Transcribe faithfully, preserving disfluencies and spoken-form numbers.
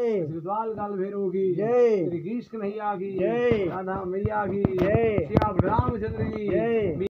जय। द्वाल काल भैरव की जय। श्री कृष्ण कन्हैया की जय। राधा मैया की जय। श्री रामचंद्र की जय।